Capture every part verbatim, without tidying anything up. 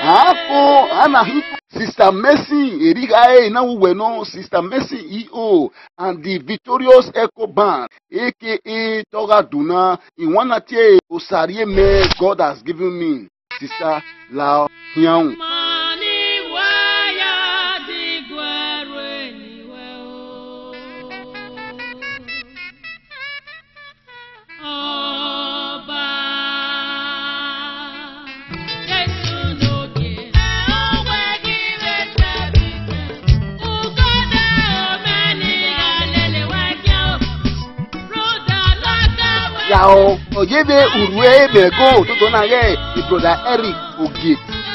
Ako anahi Sister Mercy Erigae na uweno Sister Mercy E O and the Victorious Echo Band aka Toga Duna in one atie Osarie me God has given me Sister Lao Hyang. Yao, oyebe urwe bego toto na ye, the brother Eric Ogi.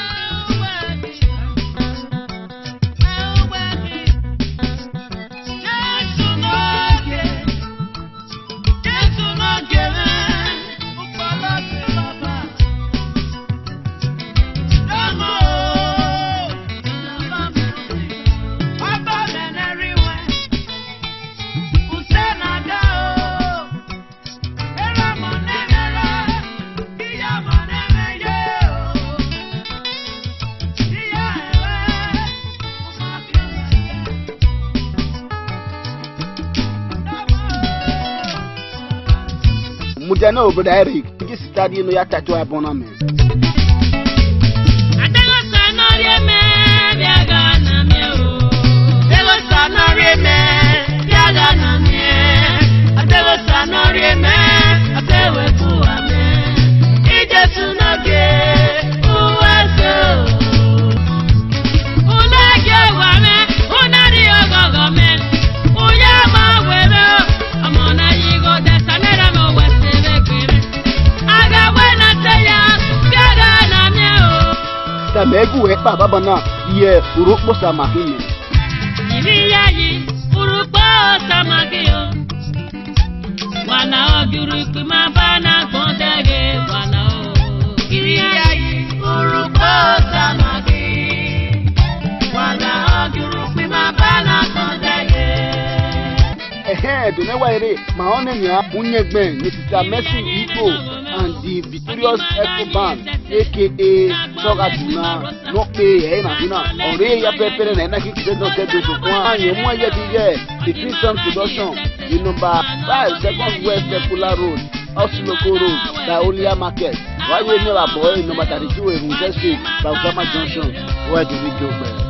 Mujano brother Eric, this study no ya tattoo abonnement. Adego sanore me biaga na me o. Adego sanore me biaga na me. Adego sanore me atewe kuwa me. Ije sunoge uweso. Unage wa me, unari ogogo me. Uyama wero, amona yigo desanera mo wese. Megu e baba bana ye urukpo samahine ibi yayi urukpo samagio wana ogurukpo ma bana gbondege wana o ibi yayi urukpo samagi wana ogurukpo ma bana gbondege ehe do ne wa ere ma onenya unyegbe ni Sister Mercy E O and the Victorious Echo Band aka Toga Duna no pay eh na dina ore ya prepare na na kiki no te do so kwa anye mo ye di ye the Christian production the number five second west Popular Road Osiloko Road Daolia Market why we never boy number thirty-two Erunze Street Bausama Junction where the video